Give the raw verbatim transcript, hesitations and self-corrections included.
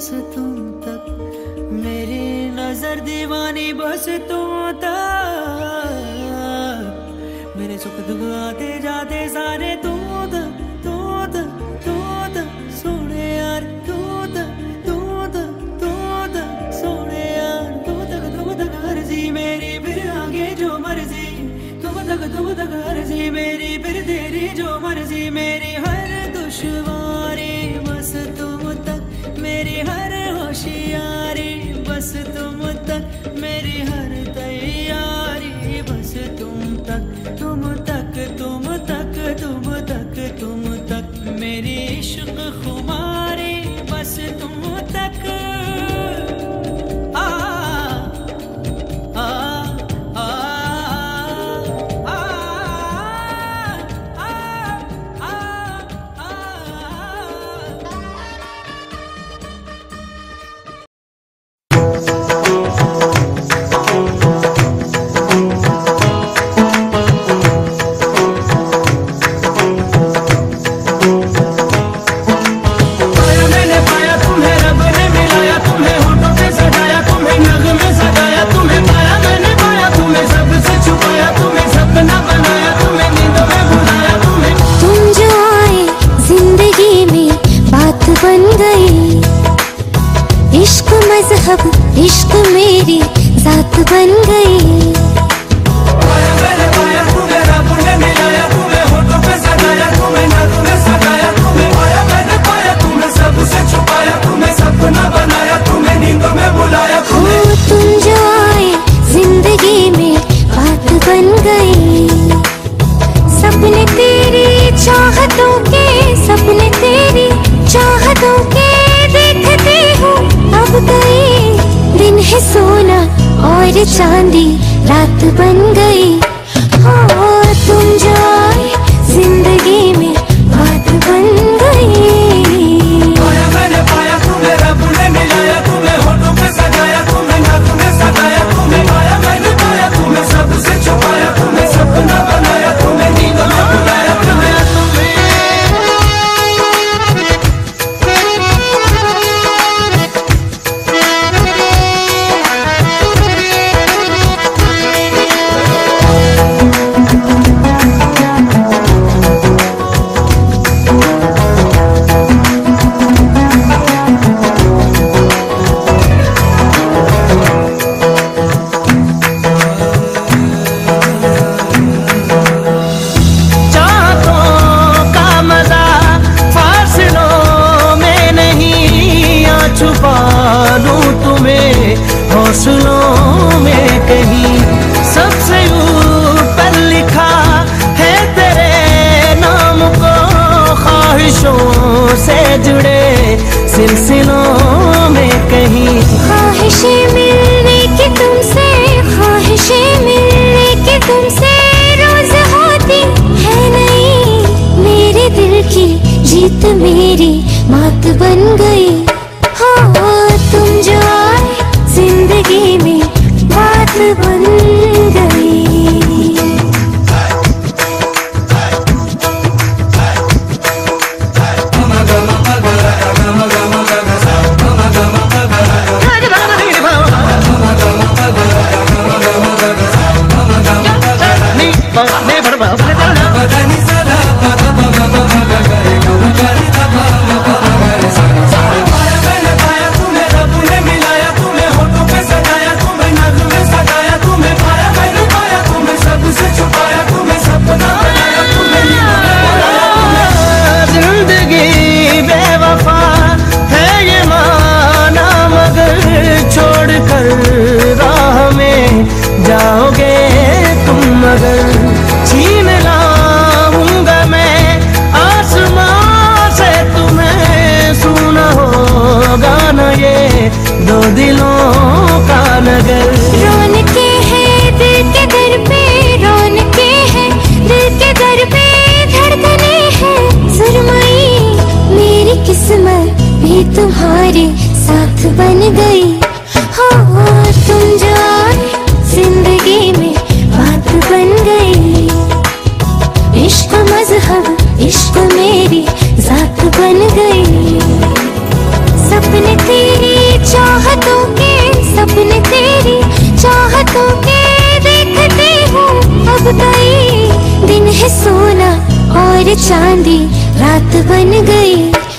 बस तुम तक, मेरी नजर दीवानी बस तुम तक, मेरे सुख दुख आते जाते सारे तू तक, तू तक, तू तक सोने यार, तू तक, तू तक, तू तक सोने यार, तू तक, तुम तक अर्जी मेरी, फिर आगे जो मर्जी, तुम तक, तुम तक अर्जी मेरी, फिर तेरी जो मर्जी, मेरी हर दुश्वारी बस तुम तक, मेरी हर होशियारी बस तुम तक, मेरी हर तैयारी बस तुम तक, तुम तक, तुम तक, तुम तक, तुम तक, मेरी इश्क खुमारी बस तुम तक। आ, आ, आ, आ, आ, आ, आ, मजहब इश्क मेरी जात बन गई। तुम जो आए जिंदगी में बात बन गई। सपने तेरी चाहतों के, सपने तेरी चाहतों के देखते हो अब गए। दिन है सोना और चांदी रात बन गई। हाँ तुम जो आए जिंदगी में बात बन गई। पाया मैंने पाया तुम्हें, रब ने मिलाया तुम्हें, होठों पे सजाया तुम्हें, नाक में सजाया तुम्हें। पाया मैंने पाया तुम्हें, सबसे छुपाया तुम्हें, सपना बनाया तुम्हें, नींदों में बुलाया तुम्हें। हौसलों में कहीं सबसे ऊपर लिखा है तेरे नाम को। ख्वाहिशों से जुड़े सिलसिलों में कहीं ख्वाहिशें मिलने की तुमसे, ख्वाहिशें मिलने की तुमसे रोज होती है नहीं। मेरे दिल की जीत मेरी मात बन गई। हाँ तुम जो आए जिंदगी में बात बन गई। जाओगे तुम मगर छीन लाऊंगा मैं आसमां से तुम्हें। सुना होगा न ये दो दिलों का नगर। रौनके हैं दिल के दर पे, रौनके हैं दिल के दर पे, धड़कने हैं सुरमई। मेरी किस्मत भी तुम्हारे साथ बन गई। हाँ तुम जो आए जिंदगी में बात बन गई। इश्क मजहब इश्क मेरी जात बन गई। सपने तेरे राहतों के सपने तेरी चाहतों के देखते हूँ। अब कई दिन है सोना और चांदी रात बन गई।